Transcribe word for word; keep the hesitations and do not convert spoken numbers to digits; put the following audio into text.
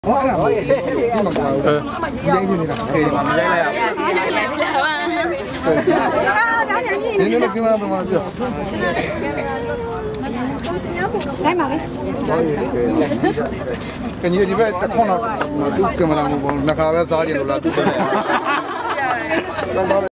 ဟုတ်အဲ့ဒါဟုတ်ဒီမှာကောရိုင်းနေနေတာခေဒီမှာမရိုက်လိုက်ရဘူးရိုက်လိုက်ပြီလားအာဒါညာကြီးနေနေကင်မရာမှာပြောလိုက်ပါမယ်ကင်ကြီးဒီဘက်တစ်ခွန်းတော့သူကင်မရာမှာနှခါပဲစားကြလို့လားသူက